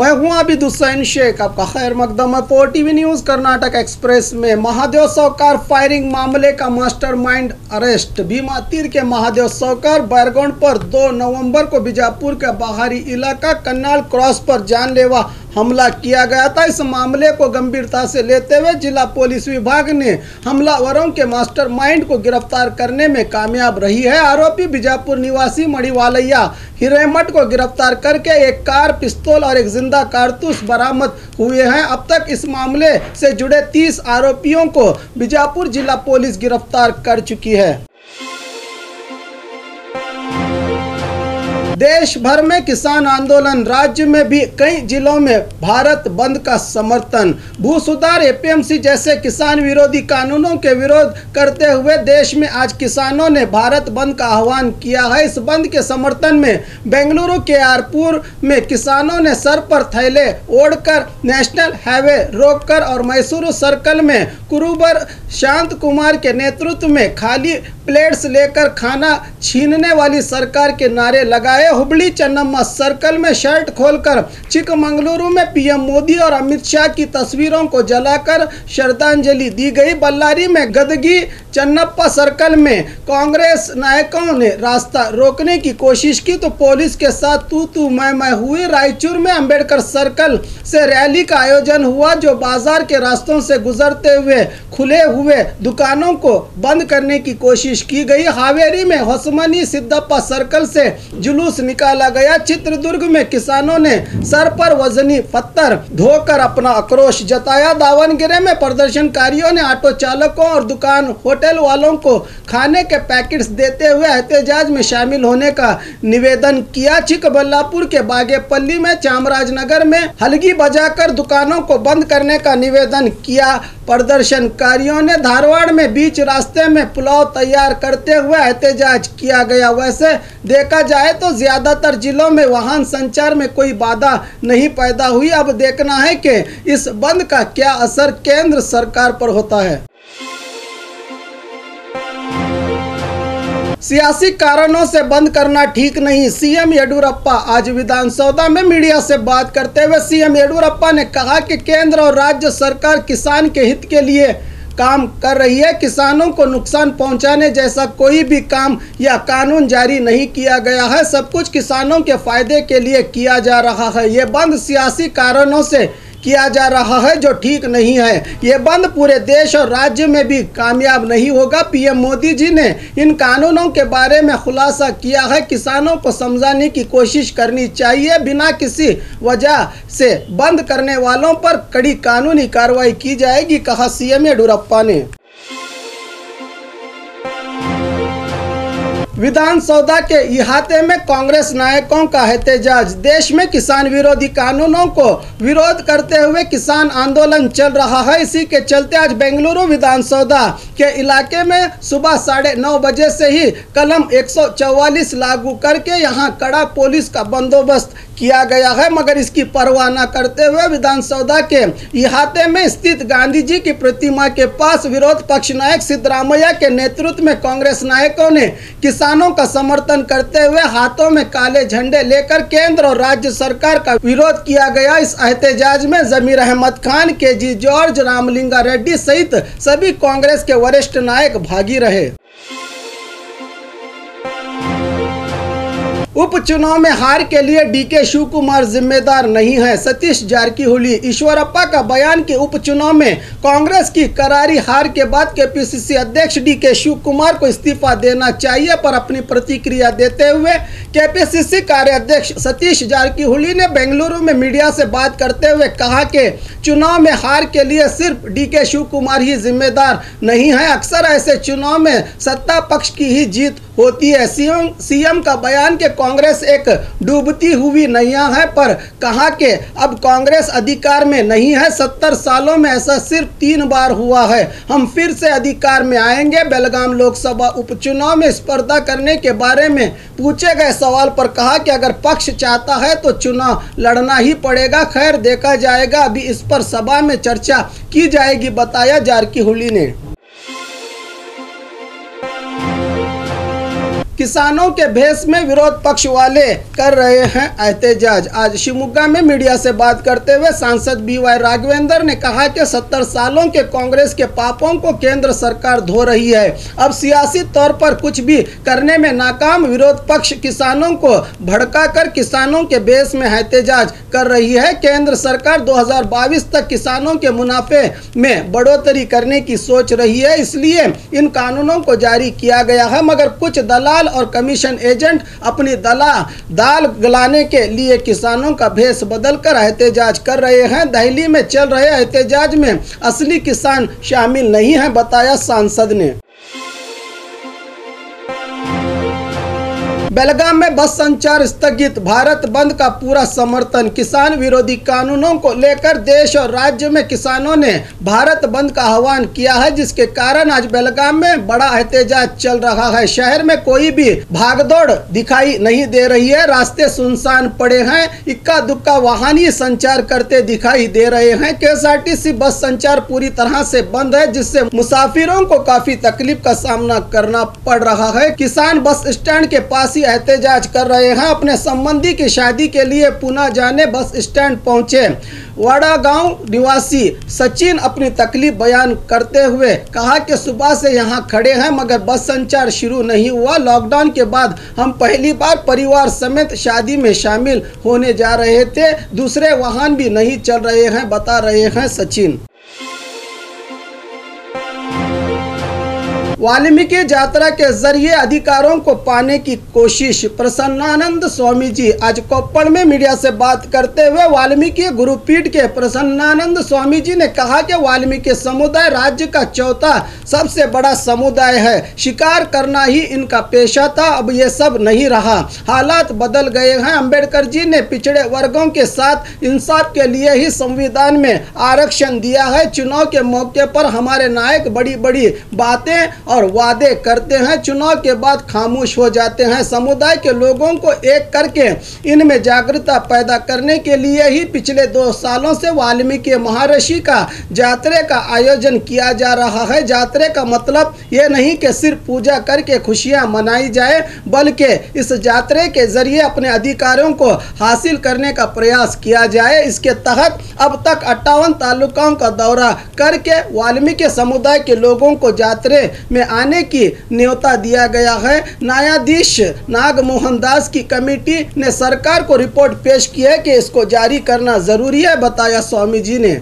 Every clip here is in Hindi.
मैं हूं आबिद हुसैन शेख। आपका खैर मकदम है 4TV न्यूज़ कर्नाटक एक्सप्रेस में। महादेव सौकार फायरिंग मामले का मास्टरमाइंड अरेस्ट। भीमा तीर के महादेव सौकार बैरगौंड पर 2 नवंबर को बीजापुर के बाहरी इलाका कन्नाल क्रॉस पर जानलेवा हमला किया गया था। इस मामले को गंभीरता से लेते हुए जिला पुलिस विभाग ने हमलावरों के मास्टरमाइंड को गिरफ्तार करने में कामयाब रही है। आरोपी बीजापुर निवासी मणिवालैया हिरेमठ को गिरफ्तार करके एक कार, पिस्तौल और एक जिंदा कारतूस बरामद हुए हैं। अब तक इस मामले से जुड़े 30 आरोपियों को बीजापुर जिला पुलिस गिरफ्तार कर चुकी है। देश भर में किसान आंदोलन, राज्य में भी कई जिलों में भारत बंद का समर्थन। भू सुधार, एपीएमसी जैसे किसान विरोधी कानूनों के विरोध करते हुए देश में आज किसानों ने भारत बंद का आह्वान किया है। इस बंद के समर्थन में बेंगलुरु के आरपुर में किसानों ने सर पर थैले ओढ़कर नेशनल हाईवे रोककर और मैसूरू सर्कल में कुरुबर शांत कुमार के नेतृत्व में खाली प्लेट्स लेकर खाना छीनने वाली सरकार के नारे लगाए। हुबली चन्नम्मा सर्कल में शर्ट खोलकर चिकमंगलुरु में पीएम मोदी और अमित शाह की तस्वीरों को जलाकर श्रद्धांजलि दी गई। बल्लारी में गदगी चन्नप्पा सर्कल में कांग्रेस नायकों ने रास्ता रोकने की कोशिश की तो पुलिस के साथ तू मैं हुई। रायचूर में अंबेडकर सर्कल से रैली का आयोजन हुआ जो बाजार के रास्तों से गुजरते हुए खुले हुए दुकानों को बंद करने की कोशिश की गई। हावेरी में होसमनी सिद्धप्पा सर्कल से जुलूस निकाला गया। चित्रदुर्ग में किसानों ने सर पर वजनी पत्थर धोकर अपना आक्रोश जताया। दावणगेरे में प्रदर्शनकारियों ने ऑटो चालकों और दुकान होटल वालों को खाने के पैकेट्स देते हुए एहतजाज में शामिल होने का निवेदन किया। चिकबल्लापुर के बागेपल्ली में चामराजनगर में हलगी बजाकर दुकानों को बंद करने का निवेदन किया प्रदर्शनकारियों ने। धारवाड़ में बीच रास्ते में पुलाव तैयार करते हुए एहतजाज किया गया। वैसे देखा जाए तो ज्यादातर जिलों में वाहन संचार में कोई बाधा नहीं पैदा हुई। अब देखना है कि इस बंद का क्या असर केंद्र सरकार पर होता है। सियासी कारणों से बंद करना ठीक नहीं, सीएम येडियुरप्पा। आज विधानसभा में मीडिया से बात करते हुए सीएम येडियुरप्पा ने कहा कि केंद्र और राज्य सरकार किसान के हित के लिए काम कर रही है। किसानों को नुकसान पहुंचाने जैसा कोई भी काम या कानून जारी नहीं किया गया है। सब कुछ किसानों के फायदे के लिए किया जा रहा है। ये बंद सियासी कारणों से किया जा रहा है जो ठीक नहीं है। ये बंद पूरे देश और राज्य में भी कामयाब नहीं होगा। पीएम मोदी जी ने इन कानूनों के बारे में खुलासा किया है। किसानों को समझाने की कोशिश करनी चाहिए। बिना किसी वजह से बंद करने वालों पर कड़ी कानूनी कार्रवाई की जाएगी, कहा सीएम येडियुरप्पा ने। विधानसभा के इहाते में कांग्रेस नायकों का एहतजाज। देश में किसान विरोधी कानूनों को विरोध करते हुए किसान आंदोलन चल रहा है। इसी के चलते आज बेंगलुरु विधानसभा के इलाके में सुबह 9:30 बजे से ही कलम 144 लागू करके यहां कड़ा पुलिस का बंदोबस्त किया गया है। मगर इसकी परवाह न करते हुए विधानसभा के इहाते में स्थित गांधी जी की प्रतिमा के पास विरोध पक्ष नायक सिद्धरामैया के नेतृत्व में कांग्रेस नायकों ने किसानों का समर्थन करते हुए हाथों में काले झंडे लेकर केंद्र और राज्य सरकार का विरोध किया गया। इस एहतजाज में जमीर अहमद खान, केजी जॉर्ज, रामलिंगा रेड्डी सहित सभी कांग्रेस के वरिष्ठ नायक भागी रहे। उपचुनाव में हार के लिए डीके शिव कुमार जिम्मेदार नहीं है, सतीश जारकीहोली। ईश्वरप्पा का बयान कि उपचुनाव में कांग्रेस की करारी हार के बाद केपीसीसी अध्यक्ष डीके शिव कुमार को इस्तीफा देना चाहिए पर अपनी प्रतिक्रिया देते हुए केपीसीसी कार्याध्यक्ष सतीश जारकीहोली ने बेंगलुरु में मीडिया से बात करते हुए कहा कि चुनाव में हार के लिए सिर्फ डीके शिव कुमार ही जिम्मेदार नहीं है। अक्सर ऐसे चुनाव में सत्ता पक्ष की ही जीत होती है। सीएम का बयान कि कांग्रेस एक डूबती हुई नैया है पर कहा कि अब कांग्रेस अधिकार में नहीं है। 70 सालों में ऐसा सिर्फ 3 बार हुआ है। हम फिर से अधिकार में आएंगे। बेलगाम लोकसभा उपचुनाव में स्पर्धा करने के बारे में पूछे गए सवाल पर कहा कि अगर पक्ष चाहता है तो चुनाव लड़ना ही पड़ेगा। खैर देखा जाएगा, अभी इस पर सभा में चर्चा की जाएगी, बताया जारकीहोली ने। किसानों के भेष में विरोध पक्ष वाले कर रहे हैं एहतजाज। आज शिवमोगा में मीडिया से बात करते हुए सांसद BY राघवेंद्र ने कहा कि 70 सालों के कांग्रेस के पापों को केंद्र सरकार धो रही है। अब सियासी तौर पर कुछ भी करने में नाकाम विरोध पक्ष किसानों को भड़काकर किसानों के भेष में एहतजाज कर रही है। केंद्र सरकार 2022 तक किसानों के मुनाफे में बढ़ोतरी करने की सोच रही है, इसलिए इन कानूनों को जारी किया गया है। मगर कुछ दलाल और कमीशन एजेंट अपनी दाल गलाने के लिए किसानों का भेष बदलकर एहतजाज कर रहे हैं। दिल्ली में चल रहे एहतजाज में असली किसान शामिल नहीं हैं, बताया सांसद ने। बेलगाम में बस संचार स्थगित, भारत बंद का पूरा समर्थन। किसान विरोधी कानूनों को लेकर देश और राज्य में किसानों ने भारत बंद का आह्वान किया है, जिसके कारण आज बेलगाम में बड़ा एहतजाज चल रहा है। शहर में कोई भी भागदौड़ दिखाई नहीं दे रही है, रास्ते सुनसान पड़े हैं, इक्का दुक्का वाहन ही संचार करते दिखाई दे रहे हैं। KSRTC बस संचार पूरी तरह से बंद है, जिससे मुसाफिरों को काफी तकलीफ का सामना करना पड़ रहा है। किसान बस स्टैंड के पास एहतजाज कर रहे हैं। अपने संबंधी की शादी के लिए पुणे जाने बस स्टैंड पहुंचे वाड़ा गांव निवासी सचिन अपनी तकलीफ बयान करते हुए कहा कि सुबह से यहां खड़े हैं मगर बस संचार शुरू नहीं हुआ। लॉकडाउन के बाद हम पहली बार परिवार समेत शादी में शामिल होने जा रहे थे, दूसरे वाहन भी नहीं चल रहे हैं, बता रहे हैं सचिन। वाल्मीकि यात्रा के जरिए अधिकारों को पाने की कोशिश, प्रसन्नानंद स्वामी जी। आज कोप्पड़ में मीडिया से बात करते हुए वाल्मीकि गुरुपीठ के प्रसन्नानंद स्वामी जी ने कहा कि वाल्मीकि समुदाय राज्य का चौथा सबसे बड़ा समुदाय है। शिकार करना ही इनका पेशा था, अब ये सब नहीं रहा, हालात बदल गए हैं। अंबेडकर जी ने पिछड़े वर्गों के साथ इंसाफ के लिए ही संविधान में आरक्षण दिया है। चुनाव के मौके पर हमारे नायक बड़ी बड़ी बातें और वादे करते हैं, चुनाव के बाद खामोश हो जाते हैं। समुदाय के लोगों को एक करके इनमें जागरूकता पैदा करने के लिए ही पिछले 2 सालों से वाल्मीकि महर्षि का जात्रे का आयोजन किया जा रहा है। जात्रे का मतलब ये नहीं कि सिर्फ पूजा करके खुशियां मनाई जाए, बल्कि इस जात्रे के जरिए अपने अधिकारों को हासिल करने का प्रयास किया जाए। इसके तहत अब तक 58 तालुकाओं का दौरा करके वाल्मीकि समुदाय के लोगों को जात्रे में आने की न्योता दिया गया है। न्यायाधीश नागमोहन दास की कमेटी ने सरकार को रिपोर्ट पेश की है कि इसको जारी करना जरूरी है, बताया स्वामी जी ने।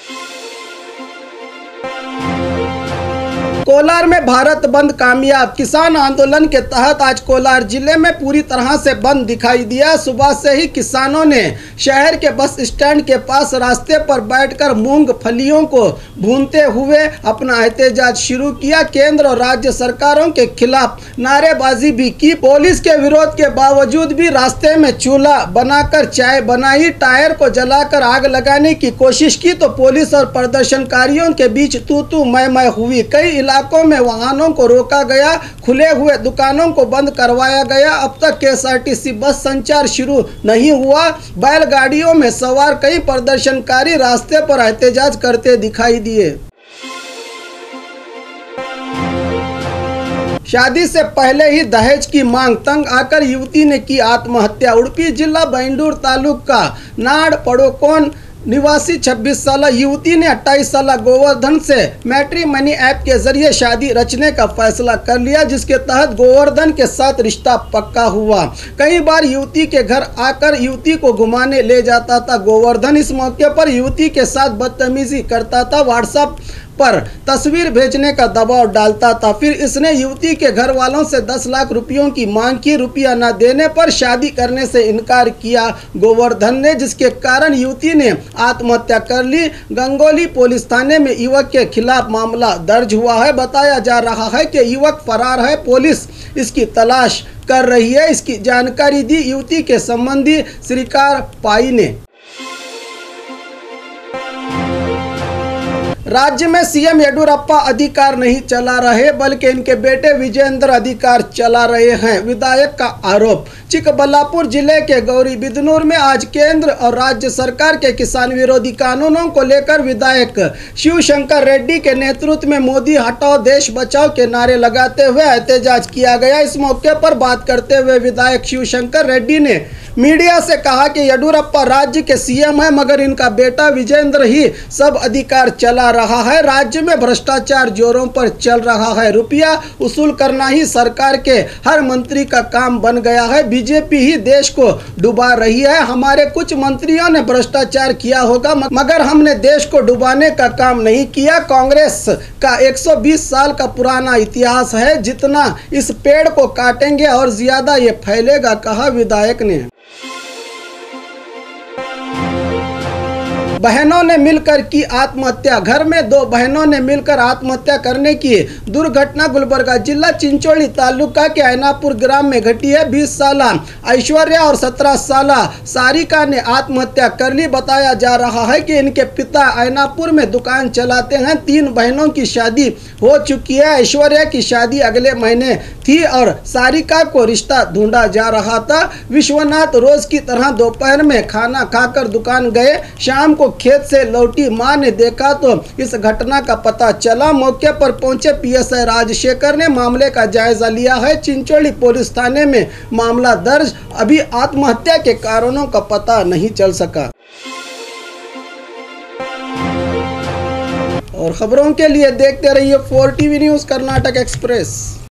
कोलार में भारत बंद कामयाब, किसान आंदोलन के तहत आज कोलार जिले में पूरी तरह से बंद दिखाई दिया। सुबह से ही किसानों ने शहर के बस स्टैंड के पास रास्ते पर बैठकर मूंगफलियों को भूनते हुए अपना एहतजाज शुरू किया। केंद्र और राज्य सरकारों के खिलाफ नारेबाजी भी की। पुलिस के विरोध के बावजूद भी रास्ते में चूल्हा बनाकर चाय बनाई, टायर को जलाकर आग लगाने की कोशिश की तो पुलिस और प्रदर्शनकारियों के बीच तू मैं हुई। कई इलाकों में वाहनों को रोका गया, खुले हुए दुकानों को बंद करवाया गया। अब तक KSRTC बस संचार शुरू नहीं हुआ। बैलगाड़ियों में सवार कई प्रदर्शनकारी रास्ते पर एहतजाज करते दिखाई दिए। शादी से पहले ही दहेज की मांग, तंग आकर युवती ने की आत्महत्या। उडुपी जिला बैंडूर तालुका नाड़ पड़ोकोन निवासी 26 साल युवती ने 28 साल गोवर्धन से मैट्रिमनी ऐप के जरिए शादी रचने का फैसला कर लिया, जिसके तहत गोवर्धन के साथ रिश्ता पक्का हुआ। कई बार युवती के घर आकर युवती को घुमाने ले जाता था गोवर्धन। इस मौके पर युवती के साथ बदतमीजी करता था, व्हाट्सएप पर तस्वीर भेजने का दबाव डालता था। फिर इसने युवती के घर वालों से 10 लाख रुपयों की मांग की। रुपया न देने पर शादी करने से इनकार किया गोवर्धन ने, जिसके कारण युवती ने आत्महत्या कर ली। गंगोली पुलिस थाने में युवक के खिलाफ मामला दर्ज हुआ है। बताया जा रहा है कि युवक फरार है, पुलिस इसकी तलाश कर रही है। इसकी जानकारी दी युवती के संबंधी श्रीकार पाई ने। राज्य में सीएम येडियुरप्पा अधिकार नहीं चला रहे बल्कि इनके बेटे विजेंद्र अधिकार चला रहे हैं, विधायक का आरोप। चिकबल्लापुर जिले के गौरीबिदनूर में आज केंद्र और राज्य सरकार के किसान विरोधी कानूनों को लेकर विधायक शिवशंकर रेड्डी के नेतृत्व में मोदी हटाओ देश बचाओ के नारे लगाते हुए एहतजाज किया गया। इस मौके पर बात करते हुए विधायक शिवशंकर रेड्डी ने मीडिया से कहा कि येडियुरप्पा राज्य के सीएम है मगर इनका बेटा विजेंद्र ही सब अधिकार चला रहा है। राज्य में भ्रष्टाचार जोरों पर चल रहा है, रुपया वसूल करना ही सरकार के हर मंत्री का काम बन गया है। बीजेपी ही देश को डुबा रही है। हमारे कुछ मंत्रियों ने भ्रष्टाचार किया होगा मगर हमने देश को डुबाने का काम नहीं किया। कांग्रेस का 120 साल का पुराना इतिहास है, जितना इस पेड़ को काटेंगे और ज्यादा ये फैलेगा, कहा विधायक ने। बहनों ने मिलकर की आत्महत्या। घर में दो बहनों ने मिलकर आत्महत्या करने की दुर्घटना गुलबर्गा जिला चिंचोली तालुका के ऐनापुर ग्राम में घटी है। 20 साल ऐश्वर्या और 17 साल सारिका ने आत्महत्या कर ली। बताया जा रहा है कि इनके पिता ऐनापुर में दुकान चलाते हैं। 3 बहनों की शादी हो चुकी है। ऐश्वर्या की शादी अगले महीने थी और सारिका को रिश्ता ढूंढा जा रहा था। विश्वनाथ रोज की तरह दोपहर में खाना खाकर दुकान गए। शाम को खेत से लौटी मां ने देखा तो इस घटना का पता चला। मौके पर पहुंचे पीएसआई राजशेखर ने मामले का जायजा लिया है। चिंचोली पुलिस थाने में मामला दर्ज। अभी आत्महत्या के कारणों का पता नहीं चल सका। और खबरों के लिए देखते रहिए 4 टीवी न्यूज़ कर्नाटक एक्सप्रेस।